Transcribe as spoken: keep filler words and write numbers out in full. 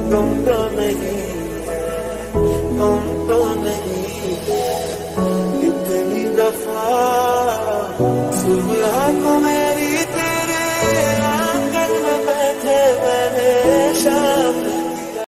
तुम तो नहीं, तुम तो नहीं। इतनी दफा सुबह को